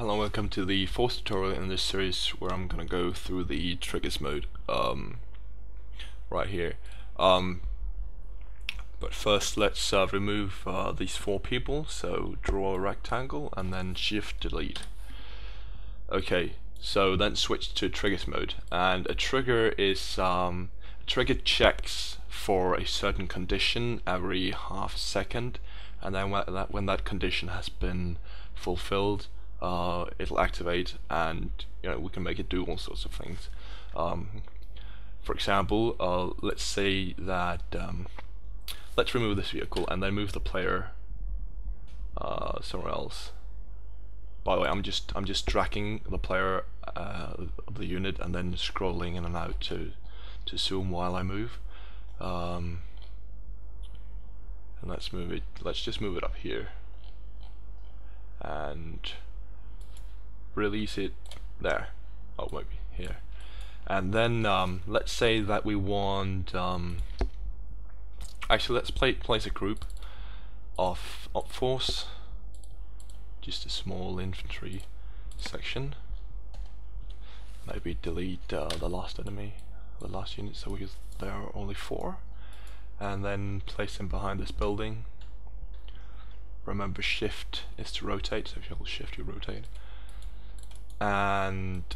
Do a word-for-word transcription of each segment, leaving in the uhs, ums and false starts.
Hello, welcome to the fourth tutorial in this series where I'm gonna go through the triggers mode um, right here. Um, but first let's uh, remove uh, these four people, so draw a rectangle and then shift delete. Okay, so then switch to triggers mode, and a trigger is um, a trigger checks for a certain condition every half second, and then when that, when that condition has been fulfilled, Uh, it'll activate, and you know we can make it do all sorts of things. Um, for example, uh, let's say that um, let's remove this vehicle and then move the player uh, somewhere else. By the way, I'm just I'm just tracking the player uh, of the unit and then scrolling in and out to to zoom while I move. Um, and let's move it. Let's just move it up here and release it there. Oh, maybe here. And then um, let's say that we want. Um, actually, let's play, place a group of op force, just a small infantry section. Maybe delete uh, the last enemy, the last unit, so because there are only four, and then place them behind this building. Remember, shift is to rotate, so if you hold shift, you rotate. And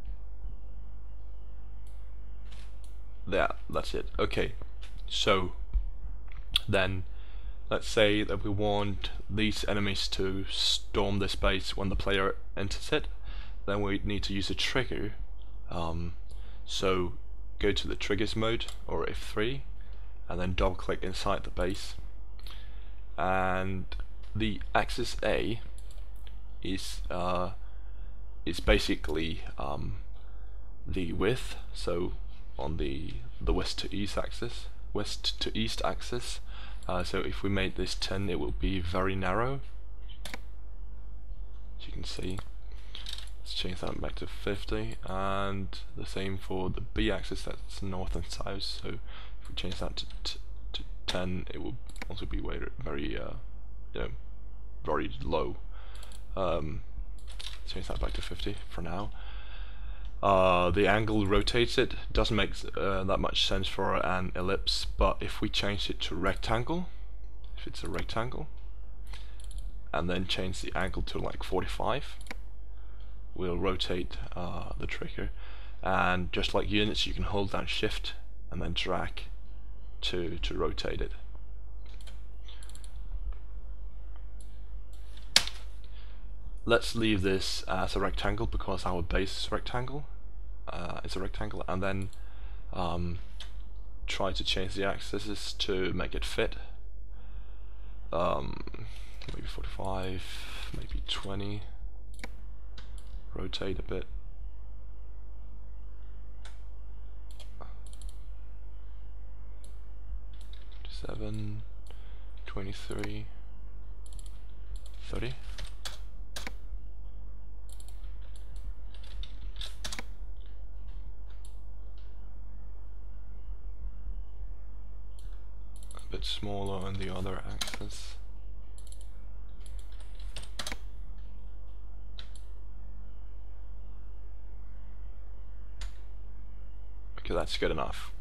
there, that's it. Okay, so then let's say that we want these enemies to storm this base when the player enters it. Then we need to use a trigger. Um, so go to the triggers mode, or F three, and then double click inside the base, and the axis A is uh, is basically um, the width. So on the the west to east axis, west to east axis. Uh, so if we made this ten, it will be very narrow, as you can see. Let's change that back to fifty, and the same for the B axis. That's north and south. So if we change that to t to ten, it will also be very, very uh, you know, very low. Um, change that back to fifty for now. Uh, the angle rotates it. Doesn't make uh, that much sense for an ellipse, but if we change it to rectangle, if it's a rectangle, and then change the angle to like forty-five, we'll rotate uh, the trigger. And just like units, you can hold down shift and then drag to to rotate it. Let's leave this as a rectangle because our base is a rectangle. Uh, it's a rectangle, and then um, try to change the axes to make it fit. Um, maybe forty-five, maybe twenty. Rotate a bit. twenty-seven, twenty-three, thirty. Bit smaller on the other axis. Okay, that's good enough.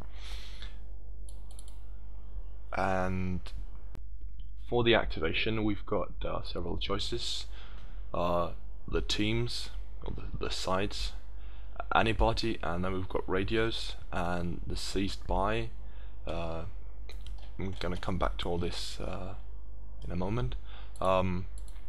And for the activation, we've got uh, several choices. Uh, the teams, or the, the sides, anybody, and then we've got radios and the ceased by. Uh, I'm gonna come back to all this uh, in a moment. Um,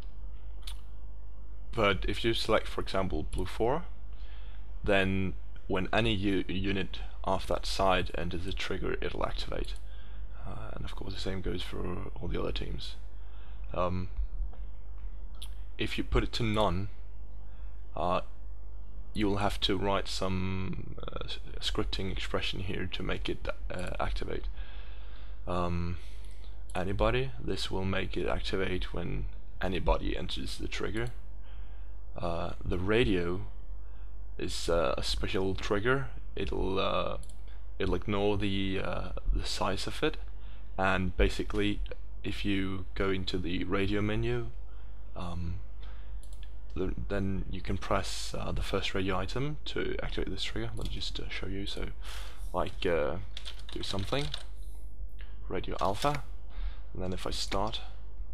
but if you select, for example, blue four, then when any unit of that side enters the trigger, it'll activate. Uh, and of course, the same goes for all the other teams. Um, if you put it to none, uh, you'll have to write some uh, scripting expression here to make it uh, activate. Um, anybody, this will make it activate when anybody enters the trigger. Uh, the radio is uh, a special trigger. It'll uh, it'll ignore the uh, the size of it, and basically, if you go into the radio menu, um, the, then you can press uh, the first radio item to activate this trigger. Let me just uh, show you. So, like, uh, do something, radio alpha, and then if I start,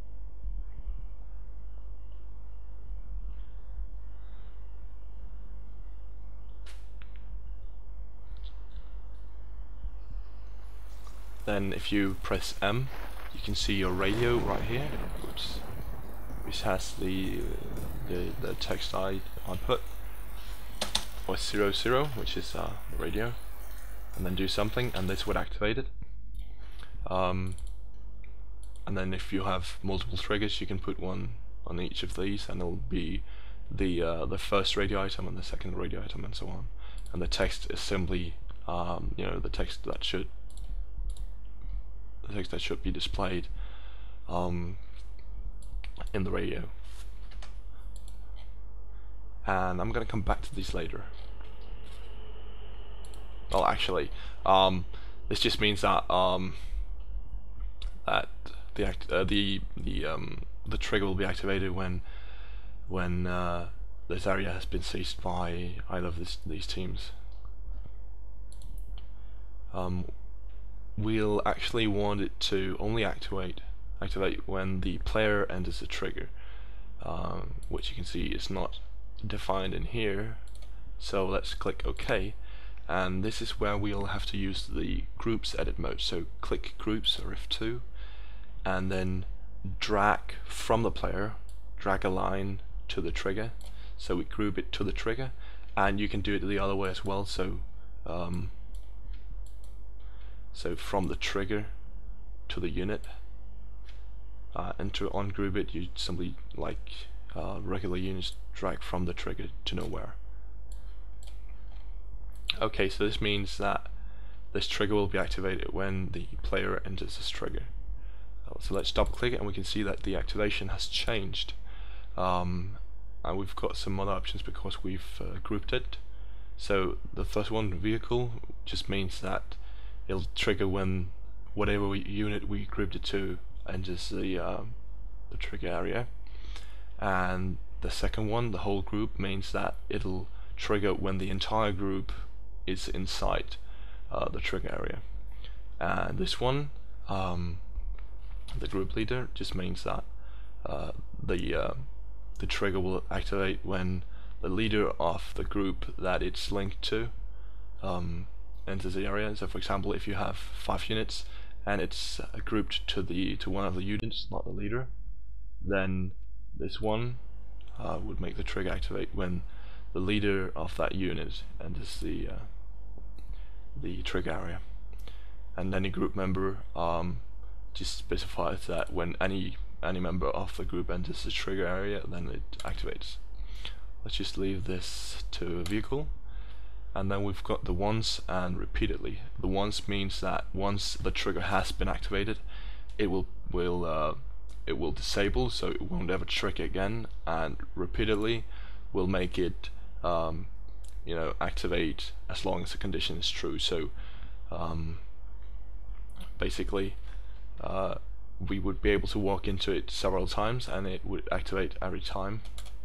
then if you press M, you can see your radio right here. Oops. Which has the, the the text I output, or zero zero, which is uh, the radio, and then do something, and this would activate it. Um, and then if you have multiple triggers, you can put one on each of these, and it'll be the uh, the first radio item and the second radio item, and so on. And the text is simply, um, you know, the text that should the text that should be displayed. Um, in the radio, and I'm gonna come back to these later. Well, actually, um, this just means that um, that the act uh, the the um, the trigger will be activated when when uh, this area has been seized by either of this, these teams. Um, we'll actually want it to only activate activate when the player enters the trigger, um, which you can see is not defined in here. So let's click OK, and this is where we'll have to use the groups edit mode. So click groups or F two, and then drag from the player, drag a line to the trigger, so we group it to the trigger. And you can do it the other way as well, so um, so from the trigger to the unit. Uh, and to ungroup it, you simply, like uh, regular units, drag from the trigger to nowhere. Okay, so this means that this trigger will be activated when the player enters this trigger. Uh, so let's double click it, and we can see that the activation has changed. Um, and we've got some other options because we've uh, grouped it. So the first one, vehicle, just means that it'll trigger when whatever we, unit we grouped it to enters the, um, the trigger area. And the second one, the whole group, means that it'll trigger when the entire group is inside uh, the trigger area. And this one, um, the group leader, just means that uh, the uh, the trigger will activate when the leader of the group that it's linked to um, enters the area. So for example, if you have five units and it's uh, grouped to the to one of the units, not the leader, then this one uh, would make the trigger activate when the leader of that unit enters the uh, the trigger area. And any group member um, just specifies that when any any member of the group enters the trigger area, then it activates. Let's just leave this to vehicle. And then we've got the once and repeatedly. The once means that once the trigger has been activated, it will will uh, it will disable, so it won't ever trigger again. And repeatedly will make it um, you know activate as long as the condition is true. So um, basically, uh, we would be able to walk into it several times, and it would activate every time.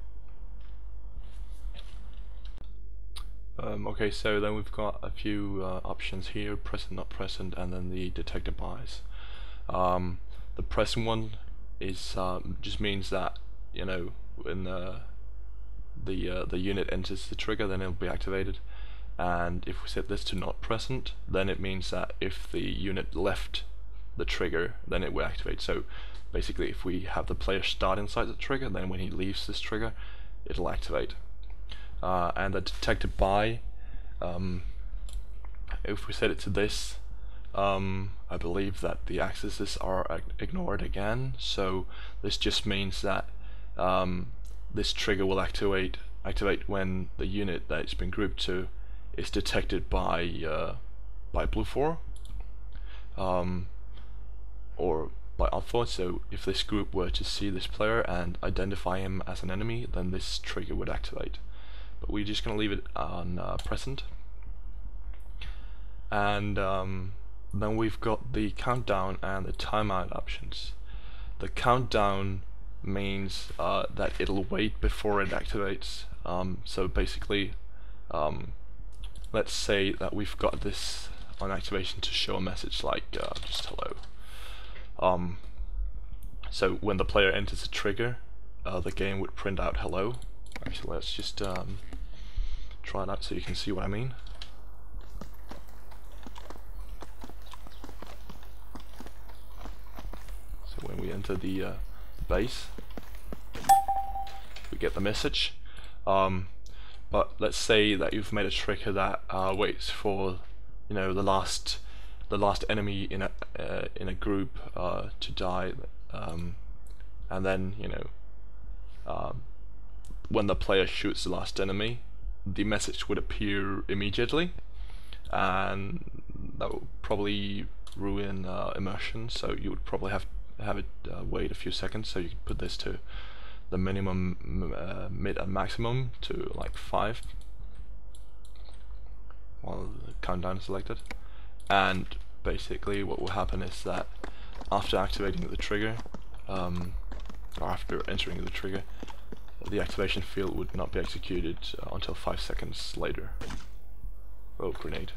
Um, okay, so then we've got a few uh, options here: present, not present, and then the detector bias. Um, the present one is um, just means that you know when the the uh, the unit enters the trigger, then it'll be activated. And if we set this to not present, then it means that if the unit left the trigger, then it will activate. So basically, if we have the player start inside the trigger, then when he leaves this trigger, it'll activate. Uh, and the detector by, um, if we set it to this, um, I believe that the accesses are ignored again. So this just means that um, this trigger will activate activate when the unit that it's been grouped to is detected by uh, by blue four um, or by alpha. So if this group were to see this player and identify him as an enemy, then this trigger would activate. But we're just going to leave it on uh, present. And um, then we've got the countdown and the timeout options. The countdown means uh, that it'll wait before it activates. Um, so basically, um, let's say that we've got this on activation to show a message like uh, just hello. Um, so when the player enters a trigger, uh, the game would print out hello. Actually, let's just um, try it out so you can see what I mean. So when we enter the uh, base, we get the message. Um, but let's say that you've made a trigger that uh, waits for, you know, the last the last enemy in a uh, in a group uh, to die, um, and then you know um, when the player shoots the last enemy, the message would appear immediately, and that would probably ruin uh, immersion. So you would probably have have it uh, wait a few seconds. So you could put this to the minimum, uh, mid and maximum to like five while the countdown is selected. And basically what will happen is that after activating the trigger, um, or after entering the trigger, the activation field would not be executed uh, until five seconds later. Oh, grenade.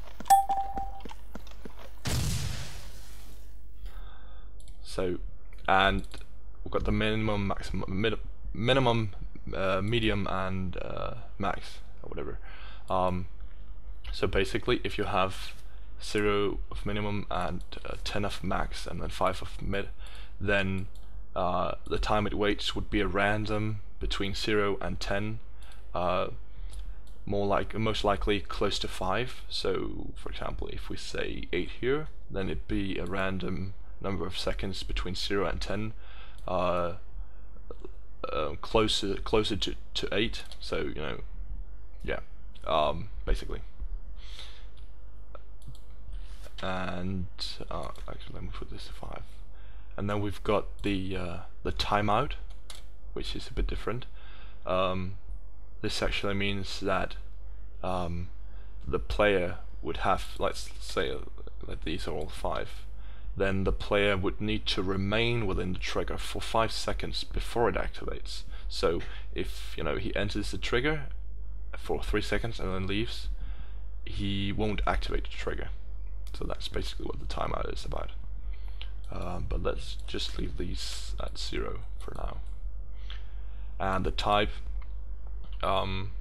So, and we've got the minimum, maximum, mid, minimum, uh, medium, and uh, max, or whatever. Um, so basically, if you have zero of minimum and uh, ten of max, and then five of mid, then uh, the time it waits would be a random between zero and ten. Uh, more like, most likely close to five. So, for example, if we say eight here, then it'd be a random number of seconds between zero and ten. Uh, uh, closer closer to, to eight, so you know, yeah, um, basically. And uh, actually, let me put this to five. And then we've got the uh, the timeout, which is a bit different. Um, this actually means that um, the player would have, let's say, uh, that these are all five. Then the player would need to remain within the trigger for five seconds before it activates. So if you know he enters the trigger for three seconds and then leaves, he won't activate the trigger. So that's basically what the timeout is about. Um, but let's just leave these at zero for now. And the type, um,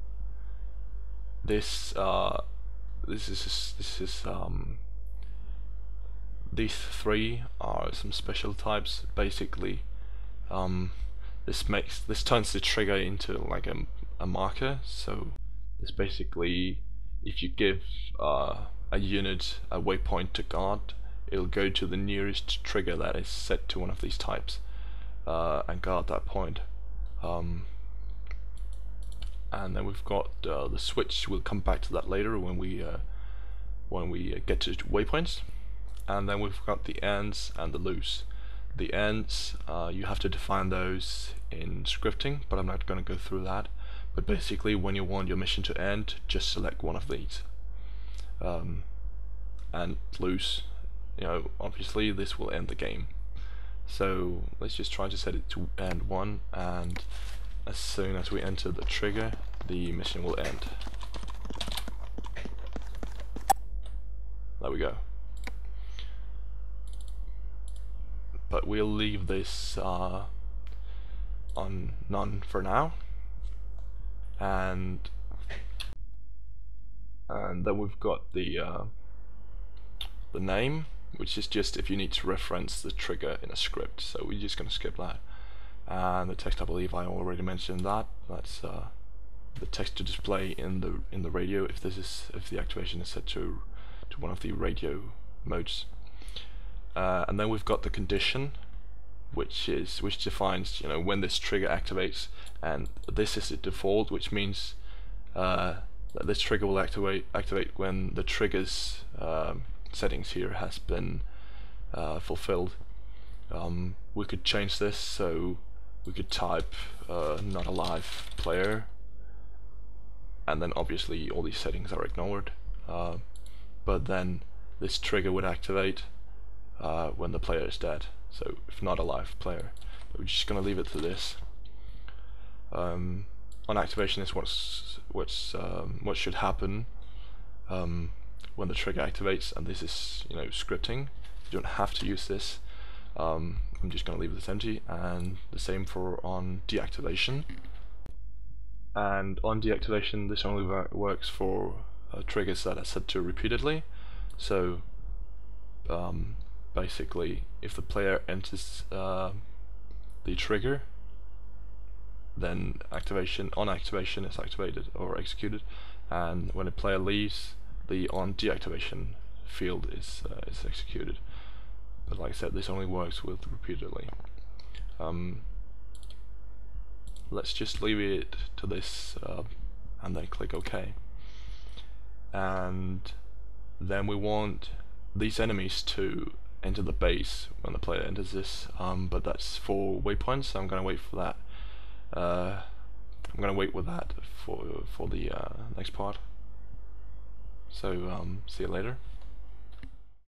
this uh, this is this is um. These three are some special types. Basically, um, this makes this turns the trigger into like a, a marker. So this basically, if you give uh, a unit a waypoint to guard, it'll go to the nearest trigger that is set to one of these types uh, and guard that point. Um, and then we've got uh, the switch. We'll come back to that later when we uh, when we uh, get to waypoints. And then we've got the ends and the loose. The ends, uh, you have to define those in scripting, but I'm not going to go through that. But basically, when you want your mission to end, just select one of these. Um, and loose, you know, obviously this will end the game. So let's just try to set it to end one, and as soon as we enter the trigger, the mission will end. There we go. But we'll leave this uh, on none for now, and and then we've got the uh, the name, which is just if you need to reference the trigger in a script. So we're just gonna skip that. And the text, I believe I already mentioned that. That's uh, the text to display in the in the radio if this is if the activation is set to to one of the radio modes. Uh, and then we've got the condition, which is which defines you know when this trigger activates, and this is the default, which means uh, that this trigger will activate activate when the trigger's um, settings here has been uh, fulfilled. Um, we could change this, so we could type uh, not a live player, and then obviously all these settings are ignored. Uh, but then this trigger would activate Uh, when the player is dead, so if not a live player. we're just gonna leave it to this. Um, on activation is what's what's um, what should happen um, when the trigger activates, and this is, you know, scripting. You don't have to use this. Um, I'm just gonna leave this empty, and the same for on deactivation. And on deactivation, this only wor works for uh, triggers that are set to repeatedly. So um, basically, if the player enters uh, the trigger, then activation on activation is activated or executed, and when a player leaves, the on deactivation field is uh, is executed. But like I said, this only works with repeatedly. Um, let's just leave it to this uh, and then click OK. And then we want these enemies to enter the base when the player enters this, um, but that's for waypoints, so I'm going to wait for that. Uh, I'm going to wait with that for, for the uh, next part. So um, see you later.